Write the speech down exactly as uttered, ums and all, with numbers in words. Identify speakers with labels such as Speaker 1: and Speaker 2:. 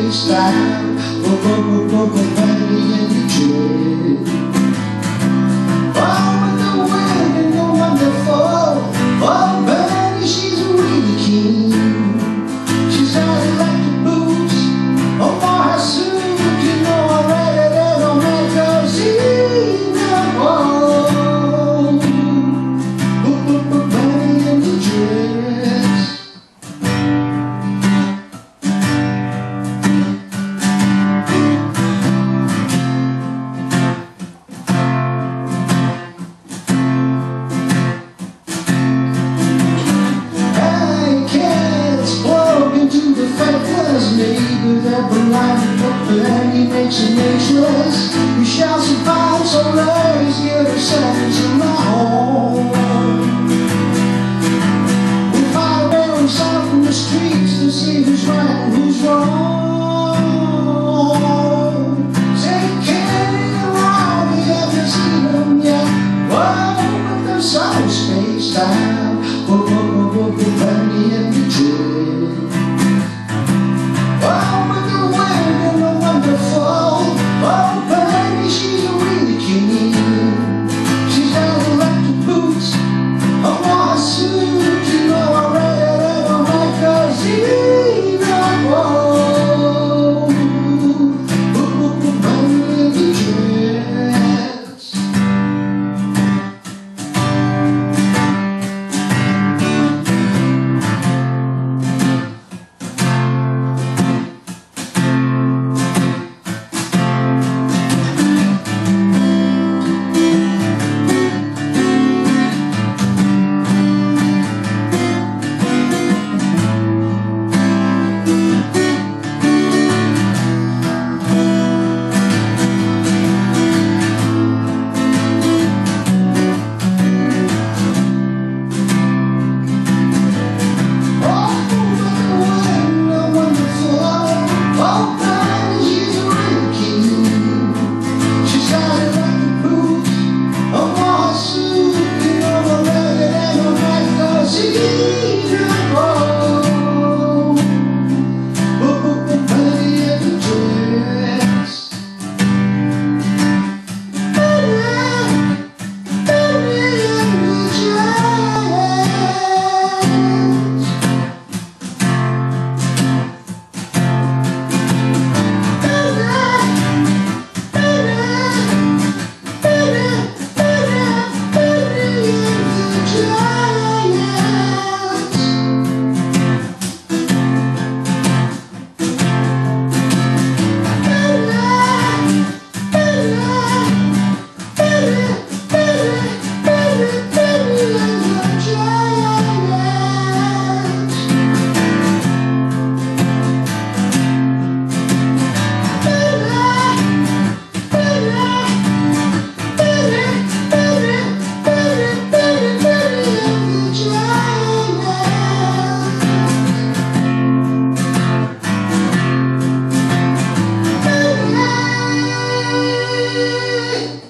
Speaker 1: Bennie style. Oh, oh, oh, oh, oh, Bennie in the dread. Oh, with the wind and the wonderful. Oh, Bennie, she's really keen. She's got electric boots, oh, for her suit. You know I read it in a magazine. Oh, oh, oh, oh, Bennie in the dress. Maybe they're blind, but Bennie makes an interest. We shall survive, so let's get ourselves along. We'll fight around out in the streets to see who's right and who's wrong.